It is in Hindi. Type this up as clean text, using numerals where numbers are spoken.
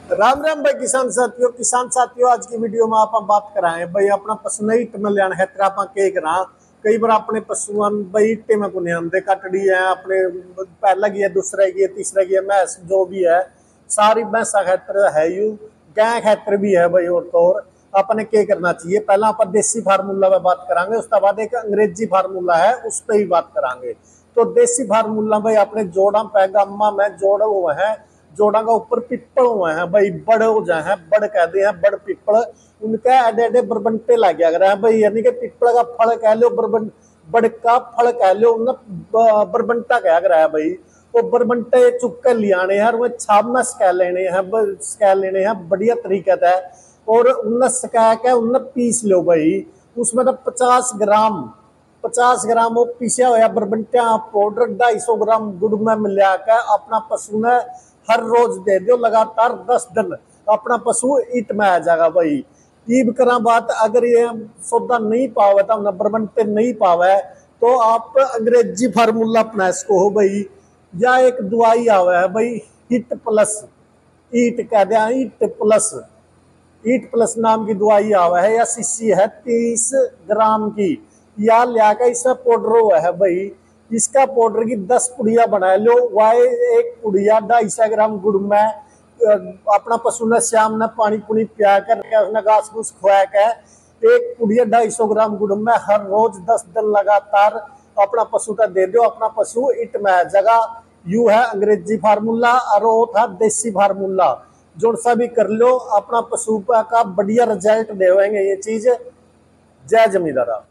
राम राम भाई किसान साथियों आज की वीडियो में आप बात कराए भाई अपना पशु नहीं इट में लिया है आप करा कई बार अपने पशु भाई इट्टे में को आंदे कटड़ी है अपने पहला की है दूसरा की है तीसरा की है मैस जो भी है सारी भैंसा खैतर है यू गाय खैतर भी है भाई। और तो और अपने क्या करना चाहिए पहला आप देसी फार्मूला में बात करांगे उसके बाद एक अंग्रेजी फार्मूला है उस पर ही बात करांगे। तो देसी फार्मूला भाई अपने जोड़ा पैगामा में जोड़ हुए हैं जोड़ा का ऊपर पिप्पल हुए हैं भाई बड़ हो जाए हैं बड़ कहते हैं बड़ पिप्पल उनका एडे एडे बरबंटे लग गया है भाई यानी कि पिप्पल का फल कह लो बड़ का फल कह लो बरबंटा कह रहा है भाई। वो बरबंटे चुप कर लियाने हैं और छाप में स्कैल लेने हैं बढ़िया तरीके से और उन्हें सका के उन्हें पीस लो भाई। उसमें तो 50 ग्राम वो पीसा हुआ बरबंटिया पाउडर 250 ग्राम गुड़ में मिला के अपना पशु ने हर रोज दे दो लगातार 10 दिन अपना पशु ईट में आ जाएगा भाई। ईब करा बात अगर ये सौदा नहीं पावे तो बरबंटे नहीं पावे तो आप अंग्रेजी फार्मूला अपना इसको हो भाई या एक दवाई आवे है भाई हिट प्लस ईट कह दिया ईट प्लस नाम की दवाई आवा है या शीशी है 30 ग्राम की या लिया का इसका पाउडर हुआ है भाई। इसका पाउडर की 10 पुड़िया बना लो वाई एक पुड़िया 250 ग्राम गुड़ में अपना पशु ने शाम ने पानी पुनी पिया कर उसने घास फूस खुआ के एक पुड़िया 250 ग्राम गुड़ में हर रोज 10 दिन लगातार अपना पशु का दे दो अपना पशु इट में जगह यू है अंग्रेजी फार्मूला और वो था देसी फार्मूला जो सा भी कर लो अपना पशु का बढ़िया रिजल्ट देवेंगे ये चीज। जय जमींदारा।